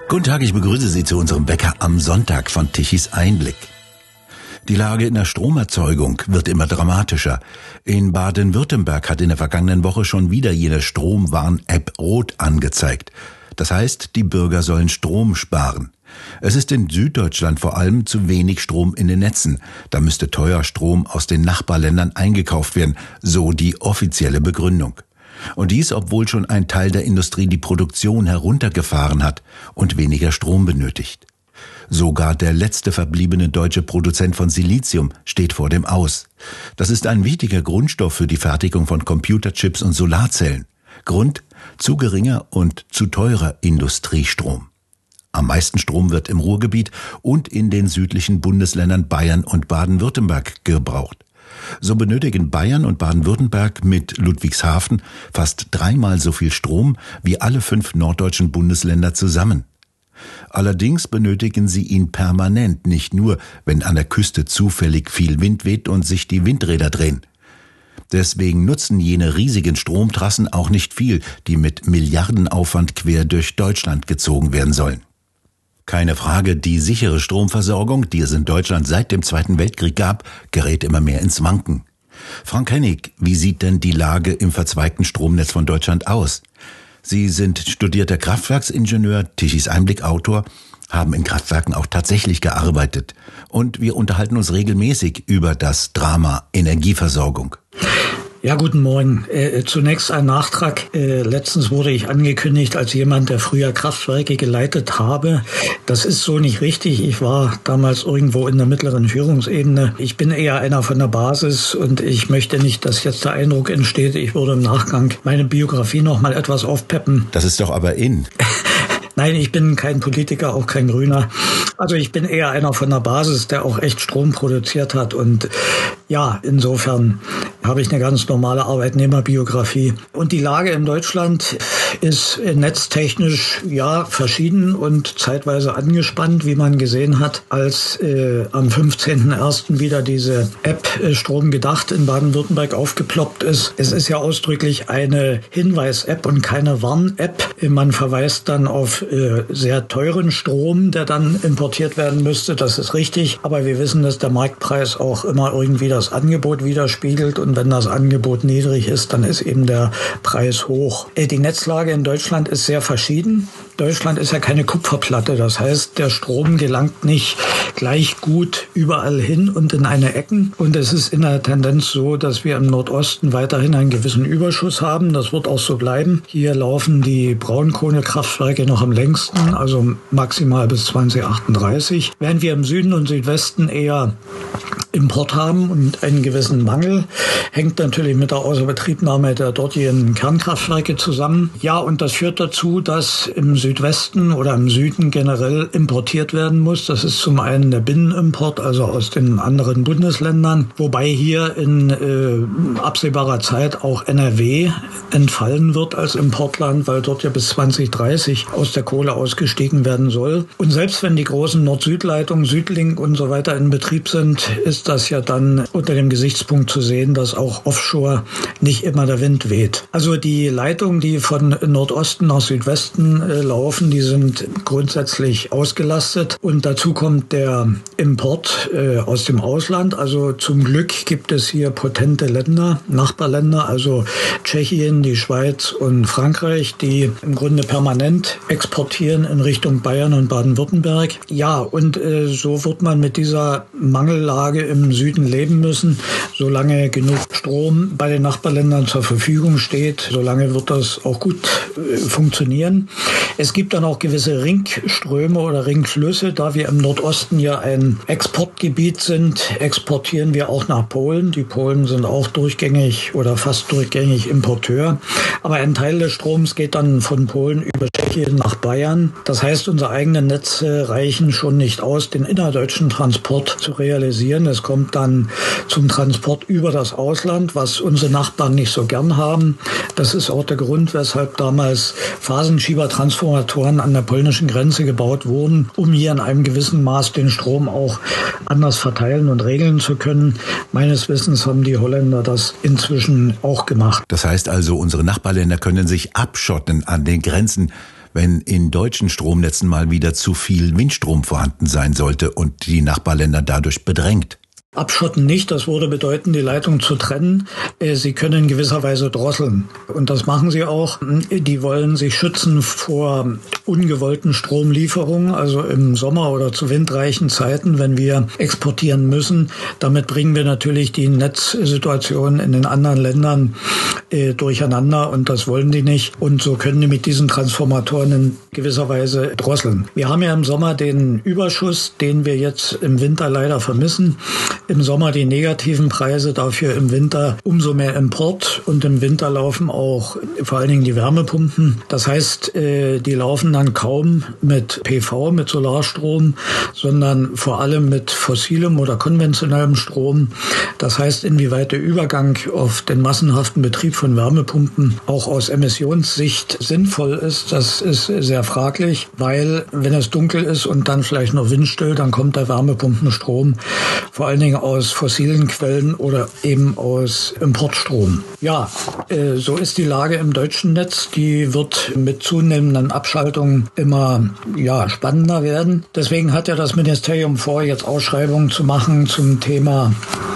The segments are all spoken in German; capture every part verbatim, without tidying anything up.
Guten Tag, ich begrüße Sie zu unserem Wecker am Sonntag von Tichys Einblick. Die Lage in der Stromerzeugung wird immer dramatischer. In Baden-Württemberg hat in der vergangenen Woche schon wieder jene Stromwarn-App rot angezeigt. Das heißt, die Bürger sollen Strom sparen. Es ist in Süddeutschland vor allem zu wenig Strom in den Netzen. Da müsste teuer Strom aus den Nachbarländern eingekauft werden, so die offizielle Begründung. Und dies, obwohl schon ein Teil der Industrie die Produktion heruntergefahren hat und weniger Strom benötigt. Sogar der letzte verbliebene deutsche Produzent von Silizium steht vor dem Aus. Das ist ein wichtiger Grundstoff für die Fertigung von Computerchips und Solarzellen. Grund: zu geringer und zu teurer Industriestrom. Am meisten Strom wird im Ruhrgebiet und in den südlichen Bundesländern Bayern und Baden-Württemberg gebraucht. So benötigen Bayern und Baden-Württemberg mit Ludwigshafen fast dreimal so viel Strom wie alle fünf norddeutschen Bundesländer zusammen. Allerdings benötigen sie ihn permanent, nicht nur, wenn an der Küste zufällig viel Wind weht und sich die Windräder drehen. Deswegen nutzen jene riesigen Stromtrassen auch nicht viel, die mit Milliardenaufwand quer durch Deutschland gezogen werden sollen. Keine Frage, die sichere Stromversorgung, die es in Deutschland seit dem Zweiten Weltkrieg gab, gerät immer mehr ins Wanken. Frank Hennig, wie sieht denn die Lage im verzweigten Stromnetz von Deutschland aus? Sie sind studierter Kraftwerksingenieur, Tichys Einblick-Autor, haben in Kraftwerken auch tatsächlich gearbeitet. Und wir unterhalten uns regelmäßig über das Drama Energieversorgung. Ja, guten Morgen. Äh, zunächst ein Nachtrag. Äh, letztens wurde ich angekündigt als jemand, der früher Kraftwerke geleitet habe. Das ist so nicht richtig. Ich war damals irgendwo in der mittleren Führungsebene. Ich bin eher einer von der Basis und ich möchte nicht, dass jetzt der Eindruck entsteht, ich würde im Nachgang meine Biografie noch mal etwas aufpeppen. Das ist doch aber in. Nein, ich bin kein Politiker, auch kein Grüner. Also ich bin eher einer von der Basis, der auch echt Strom produziert hat. Und ja, insofern habe ich eine ganz normale Arbeitnehmerbiografie. Und die Lage in Deutschland ist netztechnisch ja verschieden und zeitweise angespannt, wie man gesehen hat, als äh, am fünfzehnten ersten wieder diese App äh, Strom gedacht in Baden-Württemberg aufgeploppt ist. Es ist ja ausdrücklich eine Hinweis-App und keine Warn-App. Man verweist dann auf äh, sehr teuren Strom, der dann importiert werden müsste. Das ist richtig. Aber wir wissen, dass der Marktpreis auch immer irgendwie das Angebot widerspiegelt. Und wenn das Angebot niedrig ist, dann ist eben der Preis hoch. Äh, die Netzlage in Deutschland ist sehr verschieden. Deutschland ist ja keine Kupferplatte. Das heißt, der Strom gelangt nicht gleich gut überall hin und in eine Ecken. Und es ist in der Tendenz so, dass wir im Nordosten weiterhin einen gewissen Überschuss haben. Das wird auch so bleiben. Hier laufen die Braunkohlekraftwerke noch am längsten, also maximal bis zwanzig achtunddreißig. Während wir im Süden und Südwesten eher Import haben und einen gewissen Mangel, hängt natürlich mit der Außerbetriebnahme der dortigen Kernkraftwerke zusammen. Ja, und das führt dazu, dass im Südwesten oder im Süden generell importiert werden muss. Das ist zum einen der Binnenimport, also aus den anderen Bundesländern, wobei hier in äh, absehbarer Zeit auch N R W entfallen wird als Importland, weil dort ja bis zwanzig dreißig aus der Kohle ausgestiegen werden soll. Und selbst wenn die großen Nord-Süd-Leitungen, Südlink und so weiter in Betrieb sind, ist das ja dann unter dem Gesichtspunkt zu sehen, dass auch offshore nicht immer der Wind weht. Also die Leitungen, die von Nordosten nach Südwesten äh, laufen, die sind grundsätzlich ausgelastet. Und dazu kommt der Import äh, aus dem Ausland. Also zum Glück gibt es hier potente Länder, Nachbarländer, also Tschechien, die Schweiz und Frankreich, die im Grunde permanent exportieren in Richtung Bayern und Baden-Württemberg. Ja, und äh, so wird man mit dieser Mangellage im Süden leben müssen. Solange genug Strom bei den Nachbarländern zur Verfügung steht, solange wird das auch gut äh, funktionieren. Es gibt dann auch gewisse Ringströme oder Ringflüsse. Da wir im Nordosten ja ein Exportgebiet sind, exportieren wir auch nach Polen. Die Polen sind auch durchgängig oder fast durchgängig Importeur. Aber ein Teil des Stroms geht dann von Polen über Tschechien nach Bayern. Das heißt, unsere eigenen Netze reichen schon nicht aus, den innerdeutschen Transport zu realisieren. Es kommt dann zum Transport über das Ausland, was unsere Nachbarn nicht so gern haben. Das ist auch der Grund, weshalb damals Phasenschiebertransformatoren an der polnischen Grenze gebaut wurden, um hier in einem gewissen Maß den Strom auch anders verteilen und regeln zu können. Meines Wissens haben die Holländer das inzwischen auch gemacht. Das heißt also, unsere Nachbarländer können sich abschotten an den Grenzen, wenn in deutschen Stromnetzen mal wieder zu viel Windstrom vorhanden sein sollte und die Nachbarländer dadurch bedrängt? Abschotten nicht, das würde bedeuten, die Leitung zu trennen. Sie können in gewisser Weise drosseln. Und das machen sie auch. Die wollen sich schützen vor ungewollten Stromlieferungen, also im Sommer oder zu windreichen Zeiten, wenn wir exportieren müssen. Damit bringen wir natürlich die Netzsituation in den anderen Ländern äh, durcheinander und das wollen die nicht. Und so können die mit diesen Transformatoren in gewisser Weise drosseln. Wir haben ja im Sommer den Überschuss, den wir jetzt im Winter leider vermissen. Im Sommer die negativen Preise, dafür im Winter umso mehr Import und im Winter laufen auch vor allen Dingen die Wärmepumpen. Das heißt, die laufen dann kaum mit P V, mit Solarstrom, sondern vor allem mit fossilem oder konventionellem Strom. Das heißt, inwieweit der Übergang auf den massenhaften Betrieb von Wärmepumpen auch aus Emissionssicht sinnvoll ist, das ist sehr fraglich, weil wenn es dunkel ist und dann vielleicht noch windstill, dann kommt der Wärmepumpenstrom vor allen Dingen aus fossilen Quellen oder eben aus Importstrom. Ja, äh, so ist die Lage im deutschen Netz. Die wird mit zunehmenden Abschaltungen immer ja, spannender werden. Deswegen hat ja das Ministerium vor, jetzt Ausschreibungen zu machen zum Thema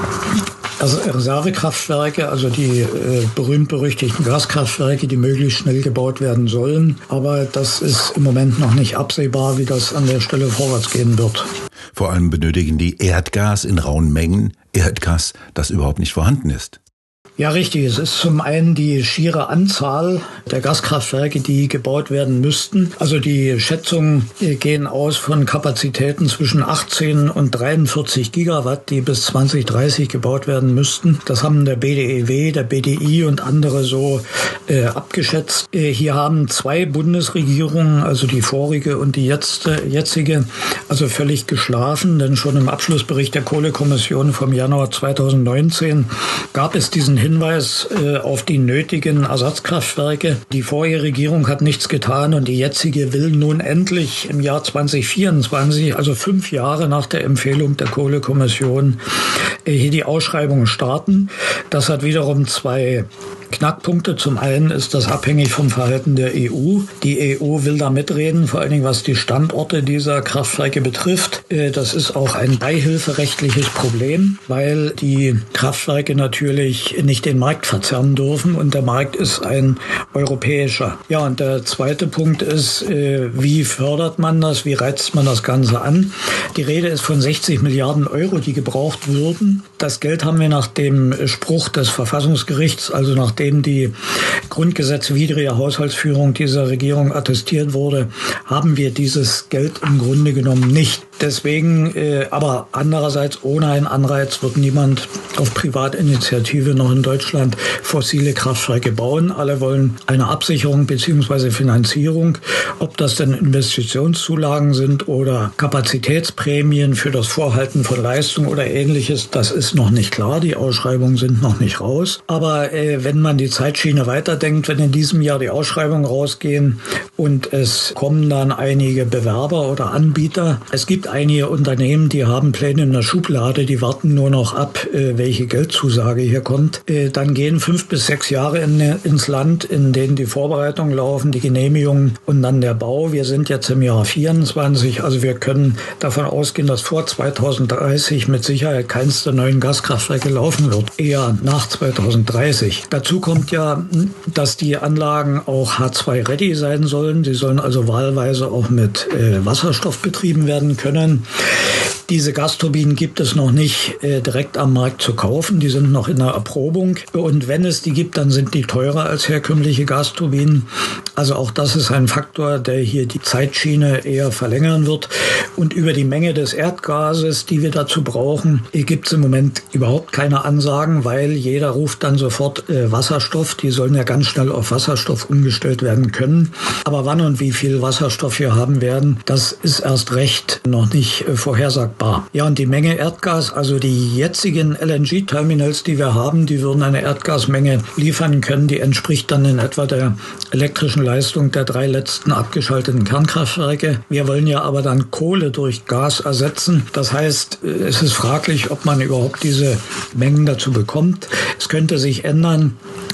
also Reservekraftwerke, also die äh, berühmt-berüchtigten Gaskraftwerke, die möglichst schnell gebaut werden sollen. Aber das ist im Moment noch nicht absehbar, wie das an der Stelle vorwärts gehen wird. Vor allem benötigen die Erdgas in rauen Mengen, Erdgas, das überhaupt nicht vorhanden ist. Ja, richtig. Es ist zum einen die schiere Anzahl der Gaskraftwerke, die gebaut werden müssten. Also die Schätzungen gehen aus von Kapazitäten zwischen achtzehn und dreiundvierzig Gigawatt, die bis zwanzig dreißig gebaut werden müssten. Das haben der B D E W, der B D I und andere so äh, abgeschätzt. Äh, hier haben zwei Bundesregierungen, also die vorige und die jetzt, äh, jetzige, also völlig geschlafen, denn schon im Abschlussbericht der Kohlekommission vom Januar zweitausendneunzehn gab es diesen Hinweis äh, auf die nötigen Ersatzkraftwerke. Die vorherige Regierung hat nichts getan und die jetzige will nun endlich im Jahr zwanzig vierundzwanzig, also fünf Jahre nach der Empfehlung der Kohlekommission, äh, hier die Ausschreibung starten. Das hat wiederum zwei Knackpunkte. Zum einen ist das abhängig vom Verhalten der E U. Die E U will da mitreden, vor allen Dingen was die Standorte dieser Kraftwerke betrifft. Das ist auch ein beihilferechtliches Problem, weil die Kraftwerke natürlich nicht den Markt verzerren dürfen und der Markt ist ein europäischer. Ja, und der zweite Punkt ist, wie fördert man das, wie reizt man das Ganze an? Die Rede ist von sechzig Milliarden Euro, die gebraucht würden. Das Geld haben wir nach dem Spruch des Verfassungsgerichts, also nachdem die grundgesetzwidrige Haushaltsführung dieser Regierung attestiert wurde, haben wir dieses Geld im Grunde genommen nicht. Deswegen, äh, aber andererseits ohne einen Anreiz wird niemand auf Privatinitiative noch in Deutschland fossile Kraftwerke bauen. Alle wollen eine Absicherung bzw. Finanzierung. Ob das denn Investitionszulagen sind oder Kapazitätsprämien für das Vorhalten von Leistung oder Ähnliches, das ist noch nicht klar. Die Ausschreibungen sind noch nicht raus. Aber äh, wenn man die Zeitschiene weiterdenkt, wenn in diesem Jahr die Ausschreibungen rausgehen und es kommen dann einige Bewerber oder Anbieter, es gibt einige Unternehmen, die haben Pläne in der Schublade, die warten nur noch ab, welche Geldzusage hier kommt. Dann gehen fünf bis sechs Jahre in, ins Land, in denen die Vorbereitungen laufen, die Genehmigungen und dann der Bau. Wir sind jetzt im Jahr vierundzwanzig, also wir können davon ausgehen, dass vor zweitausenddreißig mit Sicherheit keins der neuen Gaskraftwerke laufen wird, eher nach zweitausenddreißig. Dazu kommt ja, dass die Anlagen auch H zwei ready sein sollen. Sie sollen also wahlweise auch mit äh, Wasserstoff betrieben werden können. Diese Gasturbinen gibt es noch nicht äh, direkt am Markt zu kaufen. Die sind noch in der Erprobung. Und wenn es die gibt, dann sind die teurer als herkömmliche Gasturbinen. Also auch das ist ein Faktor, der hier die Zeitschiene eher verlängern wird. Und über die Menge des Erdgases, die wir dazu brauchen, gibt es im Moment überhaupt keine Ansagen, weil jeder ruft dann sofort äh, Wasserstoff. Die sollen ja ganz schnell auf Wasserstoff umgestellt werden können. Aber wann und wie viel Wasserstoff wir haben werden, das ist erst recht noch nicht äh, vorhersagbar. Ja, und die Menge Erdgas, also die jetzigen L N G-Terminals, die wir haben, die würden eine Erdgasmenge liefern können, die entspricht dann in etwa der elektrischen Leistung der drei letzten abgeschalteten Kernkraftwerke. Wir wollen ja aber dann Kohle durch Gas ersetzen. Das heißt, es ist fraglich, ob man überhaupt diese Mengen dazu bekommt. Es könnte sich ändern.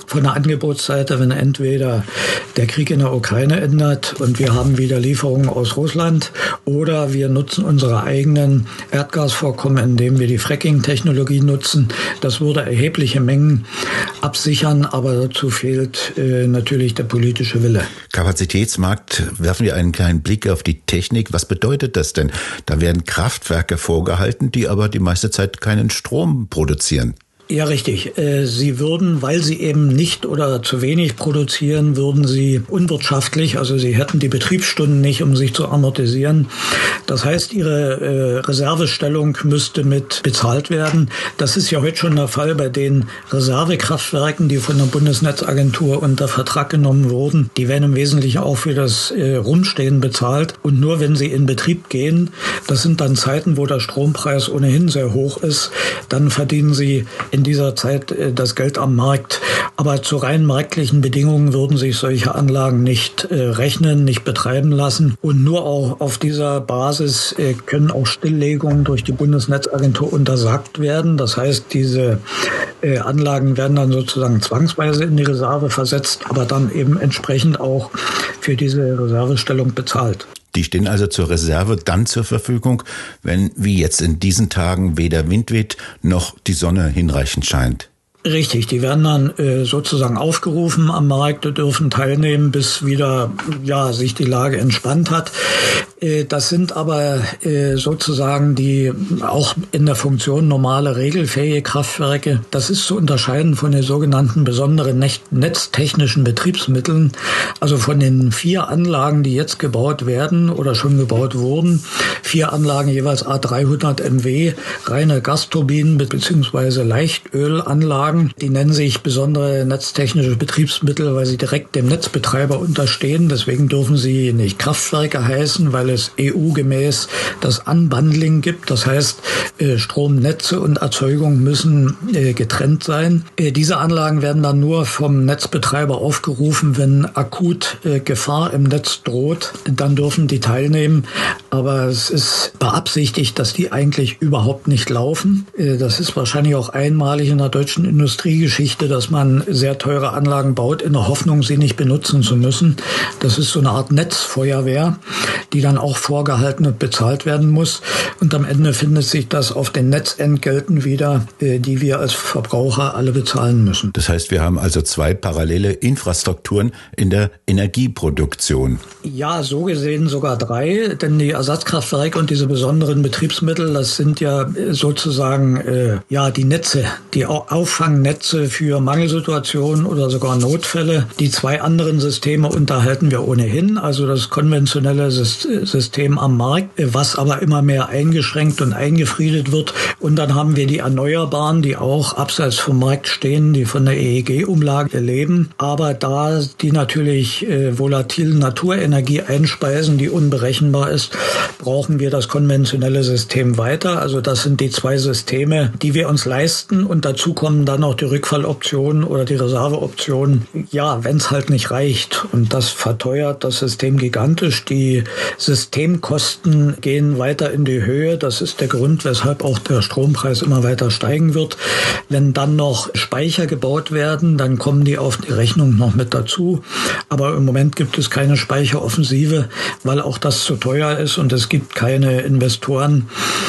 von der Angebotsseite, wenn entweder der Krieg in der Ukraine ändert und wir haben wieder Lieferungen aus Russland, oder wir nutzen unsere eigenen Erdgasvorkommen, indem wir die Fracking-Technologie nutzen. Das würde erhebliche Mengen absichern, aber dazu fehlt äh, natürlich der politische Wille. Kapazitätsmarkt, werfen wir einen kleinen Blick auf die Technik. Was bedeutet das denn? Da werden Kraftwerke vorgehalten, die aber die meiste Zeit keinen Strom produzieren. Ja, richtig. Sie würden, weil sie eben nicht oder zu wenig produzieren, würden sie unwirtschaftlich, also sie hätten die Betriebsstunden nicht, um sich zu amortisieren. Das heißt, ihre Reservestellung müsste mit bezahlt werden. Das ist ja heute schon der Fall bei den Reservekraftwerken, die von der Bundesnetzagentur unter Vertrag genommen wurden. Die werden im Wesentlichen auch für das Rumstehen bezahlt. Und nur wenn sie in Betrieb gehen, das sind dann Zeiten, wo der Strompreis ohnehin sehr hoch ist, dann verdienen sie in in dieser Zeit das Geld am Markt. Aber zu rein marktlichen Bedingungen würden sich solche Anlagen nicht äh, rechnen, nicht betreiben lassen. Und nur auch auf dieser Basis äh, können auch Stilllegungen durch die Bundesnetzagentur untersagt werden. Das heißt, diese äh, Anlagen werden dann sozusagen zwangsweise in die Reserve versetzt, aber dann eben entsprechend auch für diese Reservestellung bezahlt. Die stehen also zur Reserve dann zur Verfügung, wenn wie jetzt in diesen Tagen weder Wind weht, noch die Sonne hinreichend scheint. Richtig, die werden dann äh, sozusagen aufgerufen am Markt, dürfen teilnehmen, bis wieder ja sich die Lage entspannt hat. Äh, das sind aber äh, sozusagen die auch in der Funktion normale regelfähige Kraftwerke. Das ist zu unterscheiden von den sogenannten besonderen netztechnischen Betriebsmitteln. Also von den vier Anlagen, die jetzt gebaut werden oder schon gebaut wurden, vier Anlagen jeweils A dreihundert Megawatt, reine Gasturbinen bzw. Leichtölanlagen. Die nennen sich besondere netztechnische Betriebsmittel, weil sie direkt dem Netzbetreiber unterstehen. Deswegen dürfen sie nicht Kraftwerke heißen, weil es E U-gemäß das Unbundling gibt. Das heißt, Stromnetze und Erzeugung müssen getrennt sein. Diese Anlagen werden dann nur vom Netzbetreiber aufgerufen, wenn akut Gefahr im Netz droht. Dann dürfen die teilnehmen. Aber es ist beabsichtigt, dass die eigentlich überhaupt nicht laufen. Das ist wahrscheinlich auch einmalig in der deutschen Industrie. Industriegeschichte, dass man sehr teure Anlagen baut, in der Hoffnung, sie nicht benutzen zu müssen. Das ist so eine Art Netzfeuerwehr, die dann auch vorgehalten und bezahlt werden muss. Und am Ende findet sich das auf den Netzentgelten wieder, die wir als Verbraucher alle bezahlen müssen. Das heißt, wir haben also zwei parallele Infrastrukturen in der Energieproduktion. Ja, so gesehen sogar drei, denn die Ersatzkraftwerke und diese besonderen Betriebsmittel, das sind ja sozusagen äh, ja die Netze, die Auffangnetze für Mangelsituationen oder sogar Notfälle. Die zwei anderen Systeme unterhalten wir ohnehin, also das konventionelle System am Markt, was aber immer mehr eingeschränkt und eingefriedet wird. Und dann haben wir die Erneuerbaren, die auch abseits vom Markt stehen, die von der E E G-Umlage leben. Aber da die natürlich äh, volatilen Naturenergie einspeisen, die unberechenbar ist, brauchen wir das konventionelle System weiter. Also das sind die zwei Systeme, die wir uns leisten, und dazu kommen dann noch die Rückfalloptionen oder die Reserveoptionen. Ja, wenn es halt nicht reicht, und das verteuert das System gigantisch. Die Systemkosten gehen weiter in die Höhe. Das ist der Grund, weshalb auch der Strompreis immer weiter steigen wird. Wenn dann noch Speicher gebaut werden, dann kommen die auf die Rechnung noch mit dazu. Aber im Moment gibt es keine Speicheroffensive, weil auch das zu teuer ist, und es gibt keine Investoren,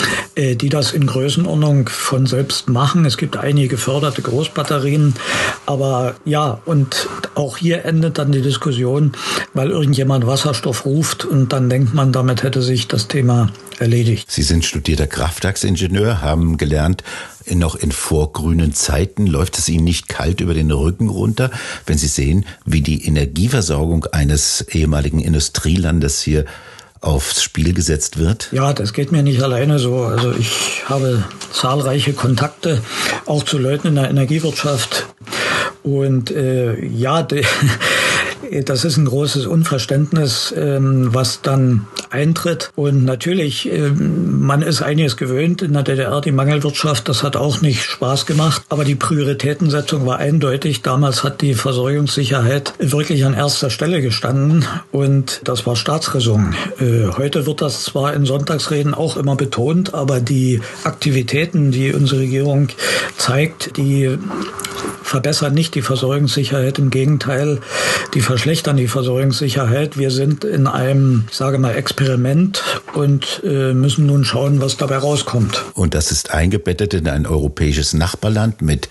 die das in Größenordnung von selbst machen. Es gibt einige geförderte Großbatterien, aber ja, und auch hier endet dann die Diskussion, weil irgendjemand Wasserstoff ruft, und dann denkt man, damit hätte sich das Thema erledigt. Sie sind studierter Kraftwerksingenieur, haben gelernt, noch in vorgrünen Zeiten läuft es Ihnen nicht kalt über den Rücken runter, wenn Sie sehen, wie die Energieversorgung eines ehemaligen Industrielandes hier aufs Spiel gesetzt wird? Ja, das geht mir nicht alleine so. Also ich habe zahlreiche Kontakte, auch zu Leuten in der Energiewirtschaft. Und äh, ja, de, das ist ein großes Unverständnis, ähm, was dann eintritt. Und natürlich, ähm, man ist einiges gewöhnt in der D D R, die Mangelwirtschaft, das hat auch nicht Spaß gemacht. Aber die Prioritätensetzung war eindeutig. Damals hat die Versorgungssicherheit wirklich an erster Stelle gestanden, und das war Staatsräson. Äh, heute wird das zwar in Sonntagsreden auch immer betont, aber die Aktivitäten, die unsere Regierung zeigt, die verbessern nicht die Versorgungssicherheit. Im Gegenteil, die verschlechtern die Versorgungssicherheit. Wir sind in einem, ich sage mal, Experiment und äh, müssen nun schauen, was dabei rauskommt. Und das ist eingebettet in ein europäisches Nachbarland mit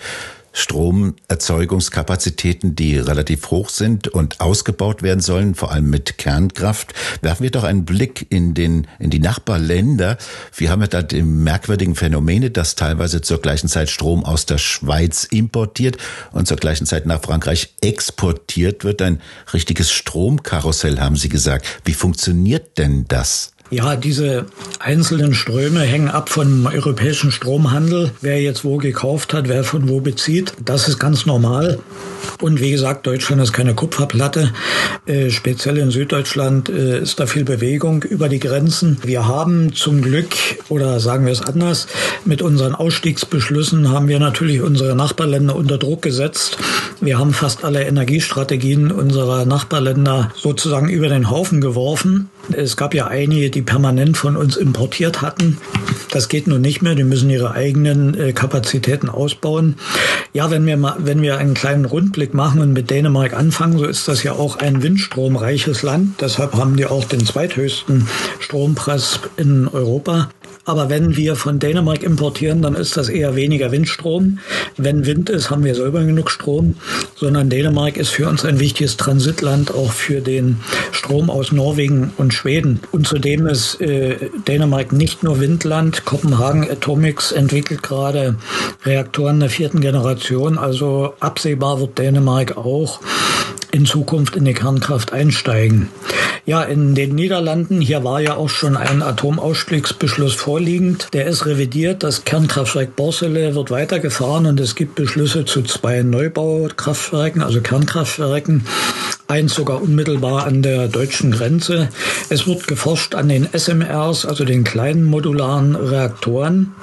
Stromerzeugungskapazitäten, die relativ hoch sind und ausgebaut werden sollen, vor allem mit Kernkraft. Werfen wir doch einen Blick in den in die Nachbarländer. Wir haben ja da die merkwürdigen Phänomene, dass teilweise zur gleichen Zeit Strom aus der Schweiz importiert und zur gleichen Zeit nach Frankreich exportiert wird. Ein richtiges Stromkarussell, haben Sie gesagt. Wie funktioniert denn das? Ja, diese einzelnen Ströme hängen ab vom europäischen Stromhandel. Wer jetzt wo gekauft hat, wer von wo bezieht, das ist ganz normal. Und wie gesagt, Deutschland ist keine Kupferplatte. Äh, speziell in Süddeutschland äh, ist da viel Bewegung über die Grenzen. Wir haben zum Glück, oder sagen wir es anders, mit unseren Ausstiegsbeschlüssen haben wir natürlich unsere Nachbarländer unter Druck gesetzt. Wir haben fast alle Energiestrategien unserer Nachbarländer sozusagen über den Haufen geworfen. Es gab ja einige, die permanent von uns importiert hatten. Das geht nun nicht mehr. Die müssen ihre eigenen äh, Kapazitäten ausbauen. Ja, wenn wir mal, wenn wir einen kleinen Rundblick machen und mit Dänemark anfangen, so ist das ja auch ein windstromreiches Land. Deshalb haben die auch den zweithöchsten Strompreis in Europa. Aber wenn wir von Dänemark importieren, dann ist das eher weniger Windstrom. Wenn Wind ist, haben wir selber genug Strom, sondern Dänemark ist für uns ein wichtiges Transitland, auch für den Strom aus Norwegen und Schweden. Und zudem ist äh, Dänemark nicht nur Windland. Kopenhagen Atomics entwickelt gerade Reaktoren der vierten Generation. Also absehbar wird Dänemark auch in Zukunft in die Kernkraft einsteigen. Ja, in den Niederlanden, hier war ja auch schon ein Atomausstiegsbeschluss vorliegend. Der ist revidiert. Das Kernkraftwerk Borssele wird weitergefahren und es gibt Beschlüsse zu zwei Neubaukraftwerken, also Kernkraftwerken. Eins sogar unmittelbar an der deutschen Grenze. Es wird geforscht an den S M Rs, also den kleinen modularen Reaktoren.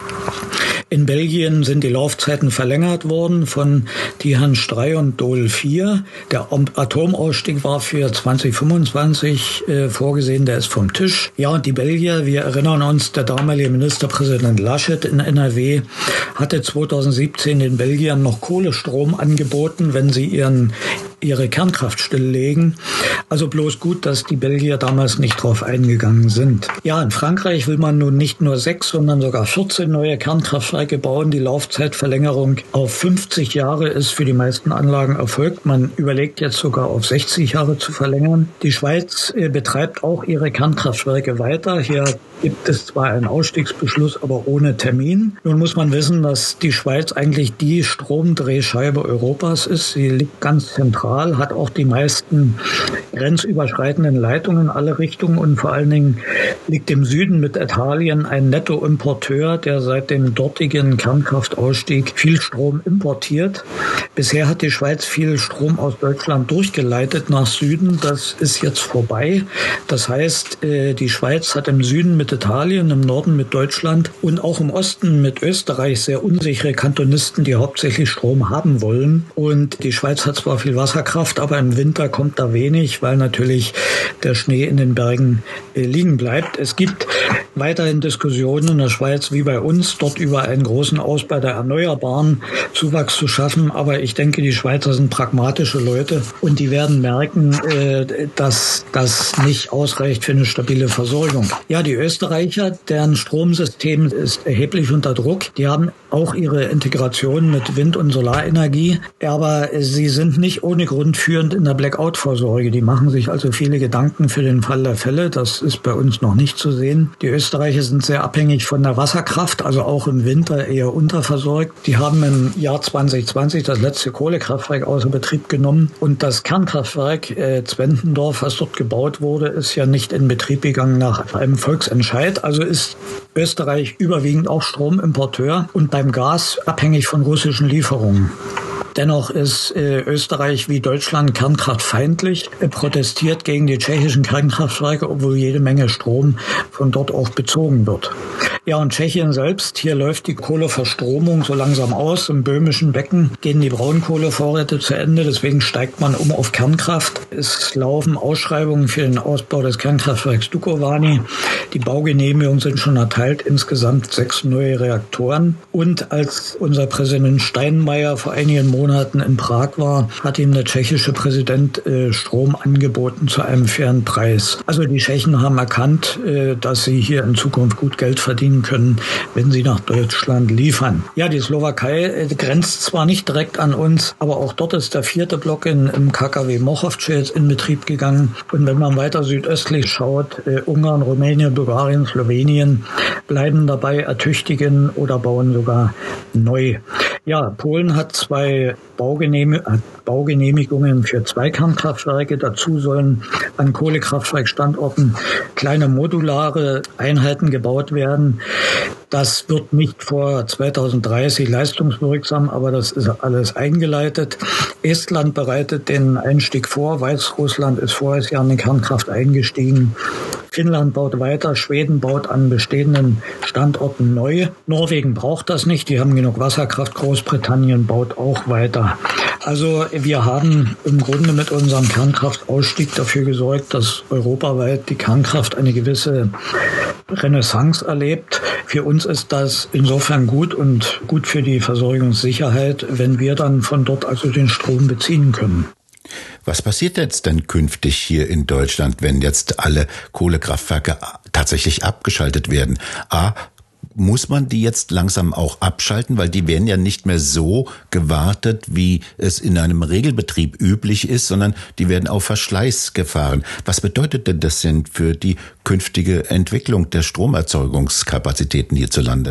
In Belgien sind die Laufzeiten verlängert worden von Tihange drei und Doel vier. Der Atomausstieg war für zwanzig fünfundzwanzig äh, vorgesehen, der ist vom Tisch. Ja, und die Belgier, wir erinnern uns, der damalige Ministerpräsident Laschet in N R W hatte zweitausendsiebzehn den Belgiern noch Kohlestrom angeboten, wenn sie ihren ihre Kernkraft stilllegen. Also bloß gut, dass die Belgier damals nicht drauf eingegangen sind. Ja, in Frankreich will man nun nicht nur sechs, sondern sogar vierzehn neue Kernkraftwerke bauen. Die Laufzeitverlängerung auf fünfzig Jahre ist für die meisten Anlagen erfolgt. Man überlegt jetzt sogar auf sechzig Jahre zu verlängern. Die Schweiz äh, betreibt auch ihre Kernkraftwerke weiter. Hier gibt es zwar einen Ausstiegsbeschluss, aber ohne Termin. Nun muss man wissen, dass die Schweiz eigentlich die Stromdrehscheibe Europas ist. Sie liegt ganz zentral, hat auch die meisten grenzüberschreitenden Leitungen in alle Richtungen und vor allen Dingen liegt im Süden mit Italien ein Nettoimporteur, der seit dem dortigen Kernkraftausstieg viel Strom importiert. Bisher hat die Schweiz viel Strom aus Deutschland durchgeleitet nach Süden. Das ist jetzt vorbei. Das heißt, die Schweiz hat im Süden mit Italien, im Norden mit Deutschland und auch im Osten mit Österreich sehr unsichere Kantonisten, die hauptsächlich Strom haben wollen. Und die Schweiz hat zwar viel Wasserkraft, aber im Winter kommt da wenig, weil natürlich der Schnee in den Bergen äh, liegen bleibt. Es gibt weiterhin Diskussionen in der Schweiz wie bei uns, dort über einen großen Ausbau der Erneuerbaren Zuwachs zu schaffen. Aber ich denke, die Schweizer sind pragmatische Leute und die werden merken, äh, dass das nicht ausreicht für eine stabile Versorgung. Ja, die Österreicher, deren Stromsystem ist erheblich unter Druck. Die haben auch ihre Integration mit Wind- und Solarenergie, aber sie sind nicht ohne Grund führend in der Blackout-Vorsorge. Die machen sich also viele Gedanken für den Fall der Fälle. Das ist bei uns noch nicht zu sehen. Die Österreicher sind sehr abhängig von der Wasserkraft, also auch im Winter eher unterversorgt. Die haben im Jahr zwanzig zwanzig das letzte Kohlekraftwerk außer Betrieb genommen und das Kernkraftwerk äh, Zwentendorf, was dort gebaut wurde, ist ja nicht in Betrieb gegangen nach einem Volksentscheid. Also ist Österreich überwiegend auch Stromimporteur und beim Gas abhängig von russischen Lieferungen. Dennoch ist äh, Österreich wie Deutschland kernkraftfeindlich, äh, protestiert gegen die tschechischen Kernkraftwerke, obwohl jede Menge Strom von dort auch bezogen wird. Ja, und Tschechien selbst, hier läuft die Kohleverstromung so langsam aus. Im böhmischen Becken gehen die Braunkohlevorräte zu Ende, deswegen steigt man um auf Kernkraft. Es laufen Ausschreibungen für den Ausbau des Kernkraftwerks Dukovany. Die Baugenehmigungen sind schon erteilt, insgesamt sechs neue Reaktoren. Und als unser Präsident Steinmeier vor einigen Monaten Monaten in Prag war, hat ihm der tschechische Präsident äh, Strom angeboten zu einem fairen Preis. Also die Tschechen haben erkannt, äh, dass sie hier in Zukunft gut Geld verdienen können, wenn sie nach Deutschland liefern. Ja, die Slowakei äh, grenzt zwar nicht direkt an uns, aber auch dort ist der vierte Block in, im K K W Mochovce jetzt in Betrieb gegangen. Und wenn man weiter südöstlich schaut, äh, Ungarn, Rumänien, Bulgarien, Slowenien bleiben dabei, ertüchtigen oder bauen sogar neu. Ja, Polen hat zwei Baugenehmig- Baugenehmigungen für zwei Kernkraftwerke. Dazu sollen an Kohlekraftwerkstandorten kleine modulare Einheiten gebaut werden. Das wird nicht vor zweitausenddreißig leistungswirksam, aber das ist alles eingeleitet. Estland bereitet den Einstieg vor. Weißrussland ist voriges Jahr in die Kernkraft eingestiegen. Finnland baut weiter, Schweden baut an bestehenden Standorten neu. Norwegen braucht das nicht, die haben genug Wasserkraft. Großbritannien baut auch weiter. Also wir haben im Grunde mit unserem Kernkraftausstieg dafür gesorgt, dass europaweit die Kernkraft eine gewisse Renaissance erlebt. Für uns ist das insofern gut und gut für die Versorgungssicherheit, wenn wir dann von dort also den Strom beziehen können. Was passiert jetzt denn künftig hier in Deutschland, wenn jetzt alle Kohlekraftwerke tatsächlich abgeschaltet werden? A, muss man die jetzt langsam auch abschalten, weil die werden ja nicht mehr so gewartet, wie es in einem Regelbetrieb üblich ist, sondern die werden auf Verschleiß gefahren. Was bedeutet denn das denn für die künftige Entwicklung der Stromerzeugungskapazitäten hierzulande?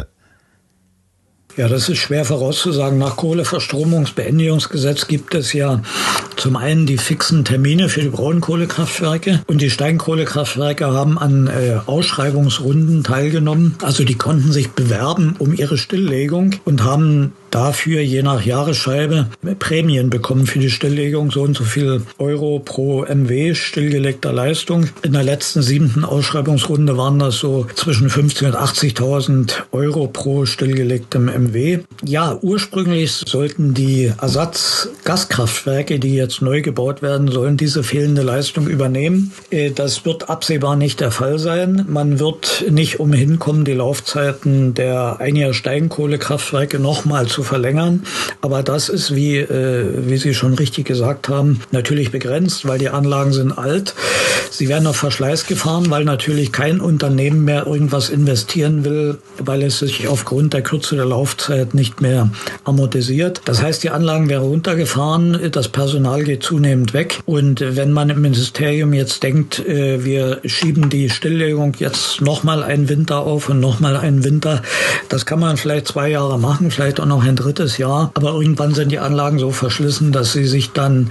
Ja, das ist schwer vorauszusagen. Nach Kohleverstromungs-Beendigungsgesetz gibt es ja zum einen die fixen Termine für die Braunkohlekraftwerke und die Steinkohlekraftwerke haben an äh, Ausschreibungsrunden teilgenommen. Also die konnten sich bewerben um ihre Stilllegung und haben dafür je nach Jahresscheibe Prämien bekommen für die Stilllegung, so und so viel Euro pro M W stillgelegter Leistung. In der letzten siebten Ausschreibungsrunde waren das so zwischen fünfzigtausend und achtzigtausend Euro pro stillgelegtem M W. Ja, ursprünglich sollten die Ersatzgaskraftwerke, die jetzt neu gebaut werden sollen, diese fehlende Leistung übernehmen. Das wird absehbar nicht der Fall sein. Man wird nicht umhin kommen, die Laufzeiten der Einjahr-Steinkohlekraftwerke nochmal zu verlängern. Aber das ist, wie, äh, wie Sie schon richtig gesagt haben, natürlich begrenzt, weil die Anlagen sind alt. Sie werden auf Verschleiß gefahren, weil natürlich kein Unternehmen mehr irgendwas investieren will, weil es sich aufgrund der Kürze der Laufzeit nicht mehr amortisiert. Das heißt, die Anlagen werden runtergefahren, das Personal geht zunehmend weg. Und wenn man im Ministerium jetzt denkt, äh, wir schieben die Stilllegung jetzt nochmal einen Winter auf und nochmal einen Winter, das kann man vielleicht zwei Jahre machen, vielleicht auch noch ein drittes Jahr. Aber irgendwann sind die Anlagen so verschlissen, dass sie sich dann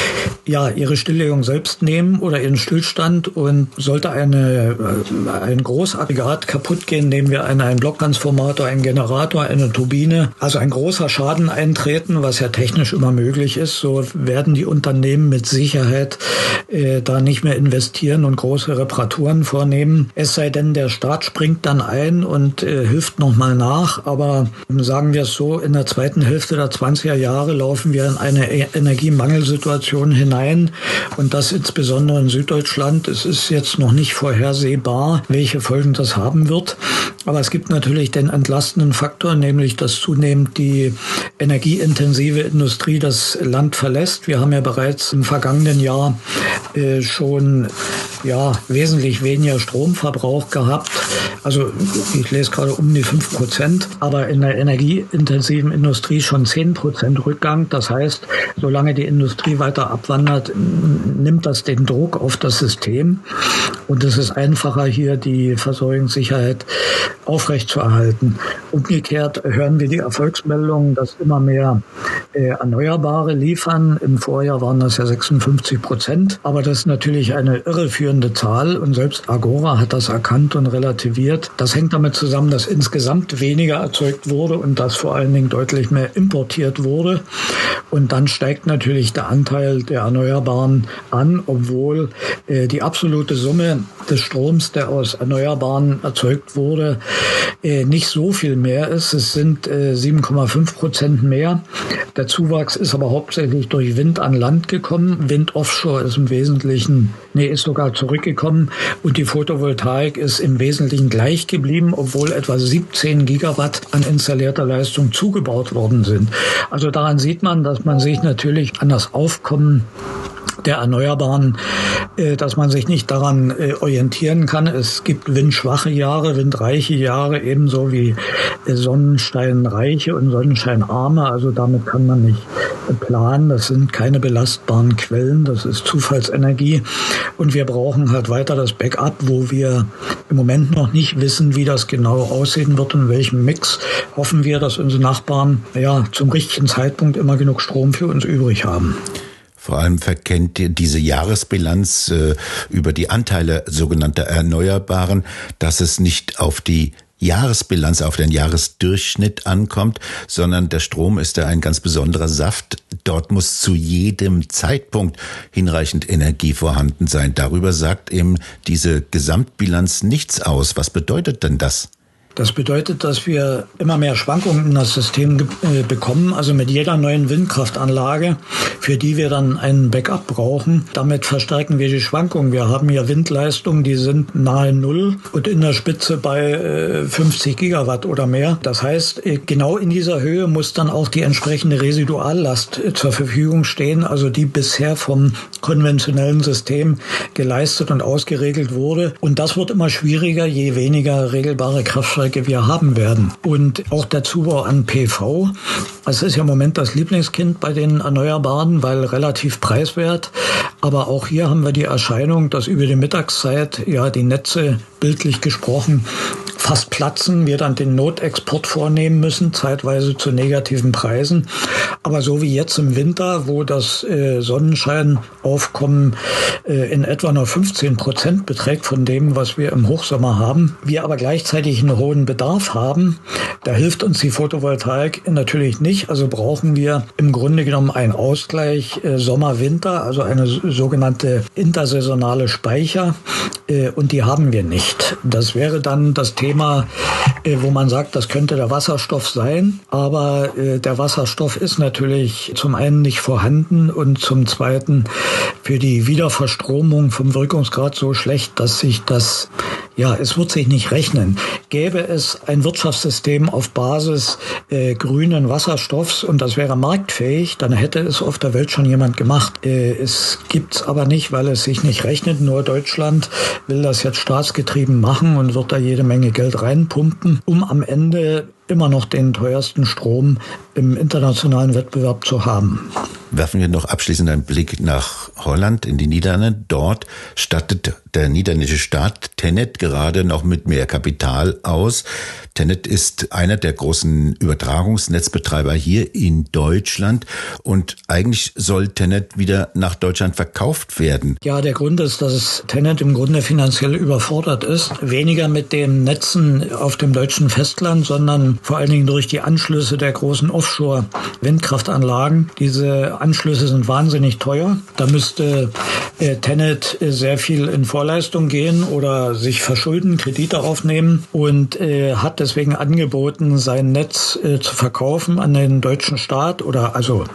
ja ihre Stilllegung selbst nehmen oder ihren Stillstand. Und sollte eine, ein Großaggregat kaputt gehen, nehmen wir einen, einen Blocktransformator, einen Generator, eine Turbine, also ein großer Schaden eintreten, was ja technisch immer möglich ist, so werden die Unternehmen mit Sicherheit äh, da nicht mehr investieren und große Reparaturen vornehmen. Es sei denn, der Staat springt dann ein und äh, hilft nochmal nach. Aber sagen wir es so, in der zweiten Hälfte der zwanziger Jahre laufen wir in eine Energiemangelsituation hinein und das insbesondere in Süddeutschland. Es ist jetzt noch nicht vorhersehbar, welche Folgen das haben wird. Aber es gibt natürlich den entlastenden Faktor, nämlich dass zunehmend die energieintensive Industrie das Land verlässt. Wir haben ja bereits im vergangenen Jahr äh, schon ja, wesentlich weniger Stromverbrauch gehabt. Also ich lese gerade um die fünf Prozent, aber in der energieintensiven Industrie schon zehn Prozent Rückgang. Das heißt, solange die Industrie weiter abwandert, nimmt das den Druck auf das System. Und es ist einfacher, hier die Versorgungssicherheit aufrechtzuerhalten. Umgekehrt hören wir die Erfolgsmeldungen, dass immer mehr äh, Erneuerbare liefern. Im Vorjahr waren das ja sechsundfünfzig Prozent. Aber das ist natürlich eine irreführende Zahl. Und selbst Agora hat das erkannt und relativiert. Das hängt damit zusammen, dass insgesamt weniger erzeugt wurde und dass vor allen Dingen deutlich mehr importiert wurde. Und dann steigt natürlich der Anteil der Erneuerbaren an, obwohl äh, die absolute Summe des Stroms, der aus Erneuerbaren erzeugt wurde, äh, nicht so viel mehr ist. Es sind äh, sieben Komma fünf Prozent mehr. Der Zuwachs ist aber hauptsächlich durch Wind an Land gekommen. Wind offshore ist im Wesentlichen, nee, ist sogar zurückgekommen. Und die Photovoltaik ist im Wesentlichen gleich geblieben, obwohl etwa siebzehn Gigawatt an installierter Leistung zugebaut worden sind. Also daran sieht man, dass man sich natürlich an das Aufkommen der Erneuerbaren, dass man sich nicht daran orientieren kann. Es gibt windschwache Jahre, windreiche Jahre, ebenso wie sonnensteinreiche und sonnenscheinarme. Also damit kann man nicht planen. Das sind keine belastbaren Quellen, das ist Zufallsenergie. Und wir brauchen halt weiter das Backup, wo wir im Moment noch nicht wissen, wie das genau aussehen wird und in welchem Mix. Hoffen wir, dass unsere Nachbarn ja zum richtigen Zeitpunkt immer genug Strom für uns übrig haben. Vor allem verkennt diese Jahresbilanz äh, über die Anteile sogenannter Erneuerbaren, dass es nicht auf die Jahresbilanz, auf den Jahresdurchschnitt ankommt, sondern der Strom ist da ein ganz besonderer Saft. Dort muss zu jedem Zeitpunkt hinreichend Energie vorhanden sein. Darüber sagt eben diese Gesamtbilanz nichts aus. Was bedeutet denn das? Das bedeutet, dass wir immer mehr Schwankungen in das System äh, bekommen, also mit jeder neuen Windkraftanlage, für die wir dann einen Backup brauchen. Damit verstärken wir die Schwankungen. Wir haben ja Windleistungen, die sind nahe Null und in der Spitze bei äh, fünfzig Gigawatt oder mehr. Das heißt, äh, genau in dieser Höhe muss dann auch die entsprechende Residuallast äh, zur Verfügung stehen, also die bisher vom konventionellen System geleistet und ausgeregelt wurde. Und das wird immer schwieriger, je weniger regelbare Kraftwerke wir haben werden. Und auch der Zubau an P V, das ist ja im Moment das Lieblingskind bei den Erneuerbaren, weil relativ preiswert. Aber auch hier haben wir die Erscheinung, dass über die Mittagszeit ja die Netze bildlich gesprochen fast platzen, wir dann den Notexport vornehmen müssen, zeitweise zu negativen Preisen. Aber so wie jetzt im Winter, wo das äh, Sonnenscheinaufkommen äh, in etwa nur fünfzehn Prozent beträgt von dem, was wir im Hochsommer haben, wir aber gleichzeitig einen hohen Bedarf haben, da hilft uns die Photovoltaik natürlich nicht. Also brauchen wir im Grunde genommen einen Ausgleich äh, Sommer-Winter, also eine sogenannte intersaisonale Speicher, äh, und die haben wir nicht. Das wäre dann das Thema, wo man sagt, das könnte der Wasserstoff sein, aber der Wasserstoff ist natürlich zum einen nicht vorhanden und zum zweiten für die Wiederverstromung vom Wirkungsgrad so schlecht, dass sich das, ja, es wird sich nicht rechnen. Gäbe es ein Wirtschaftssystem auf Basis äh, grünen Wasserstoffs und das wäre marktfähig, dann hätte es auf der Welt schon jemand gemacht. Äh, es gibt's aber nicht, weil es sich nicht rechnet. Nur Deutschland will das jetzt staatsgetrieben machen und wird da jede Menge Geld reinpumpen, um am Ende immer noch den teuersten Strom im internationalen Wettbewerb zu haben. Werfen wir noch abschließend einen Blick nach Holland, in die Niederlande. Dort stattet der niederländische Staat TenneT gerade noch mit mehr Kapital aus. TenneT ist einer der großen Übertragungsnetzbetreiber hier in Deutschland und eigentlich soll TenneT wieder nach Deutschland verkauft werden. Ja, der Grund ist, dass TenneT im Grunde finanziell überfordert ist. Weniger mit den Netzen auf dem deutschen Festland, sondern vor allen Dingen durch die Anschlüsse der großen Offshore-Windkraftanlagen. Diese Anschlüsse sind wahnsinnig teuer. Da müsste äh, TenneT äh, sehr viel in Vorleistung gehen oder sich verschulden, Kredite aufnehmen und äh, hat deswegen angeboten, sein Netz äh, zu verkaufen an den deutschen Staat oder also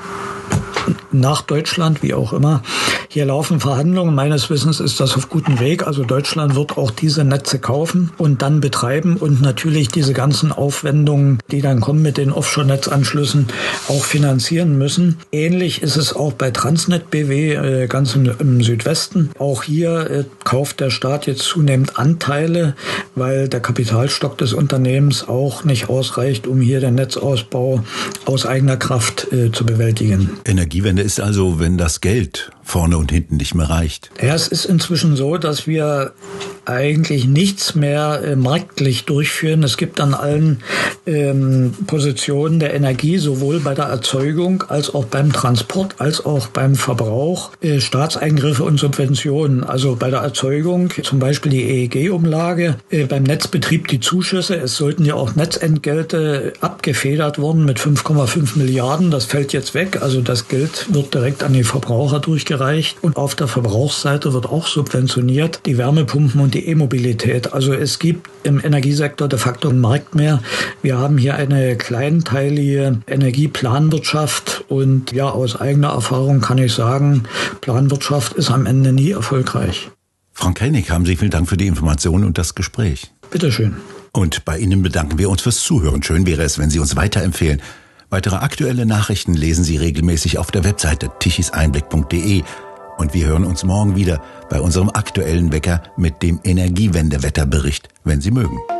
nach Deutschland, wie auch immer. Hier laufen Verhandlungen. Meines Wissens ist das auf gutem Weg. Also Deutschland wird auch diese Netze kaufen und dann betreiben und natürlich diese ganzen Aufwendungen, die dann kommen mit den Offshore-Netzanschlüssen, auch finanzieren müssen. Ähnlich ist es auch bei Transnet B W, äh, ganz im, im Südwesten. Auch hier äh, kauft der Staat jetzt zunehmend Anteile, weil der Kapitalstock des Unternehmens auch nicht ausreicht, um hier den Netzausbau aus eigener Kraft äh, zu bewältigen. Energiewende ist also, wenn das Geld vorne und hinten nicht mehr reicht. Ja, es ist inzwischen so, dass wir eigentlich nichts mehr äh, marktlich durchführen. Es gibt an allen ähm, Positionen der Energie, sowohl bei der Erzeugung als auch beim Transport, als auch beim Verbrauch, äh, Staatseingriffe und Subventionen. Also bei der Erzeugung zum Beispiel die E E G-Umlage, äh, beim Netzbetrieb die Zuschüsse. Es sollten ja auch Netzentgelte abgefedert worden mit fünf Komma fünf Milliarden. Das fällt jetzt weg. Also das Geld wird direkt an die Verbraucher durchgereicht und auf der Verbrauchsseite wird auch subventioniert. Die Wärmepumpen und und die E-Mobilität. Also es gibt im Energiesektor de facto einen Markt mehr. Wir haben hier eine kleinteilige Energieplanwirtschaft und ja, aus eigener Erfahrung kann ich sagen, Planwirtschaft ist am Ende nie erfolgreich. Frank Hennig, haben Sie vielen Dank für die Informationen und das Gespräch. Bitteschön. Und bei Ihnen bedanken wir uns fürs Zuhören. Schön wäre es, wenn Sie uns weiterempfehlen. Weitere aktuelle Nachrichten lesen Sie regelmäßig auf der Webseite tichiseinblick punkt de. Und wir hören uns morgen wieder bei unserem aktuellen Wecker mit dem Energiewendewetterbericht, wenn Sie mögen.